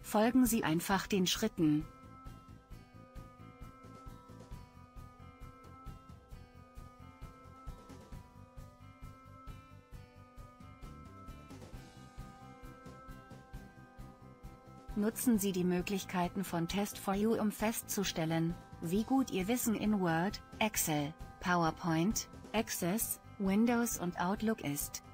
Folgen Sie einfach den Schritten. Nutzen Sie die Möglichkeiten von Test4U, um festzustellen, wie gut Ihr Wissen in Word, Excel, PowerPoint, Access, Windows und Outlook ist.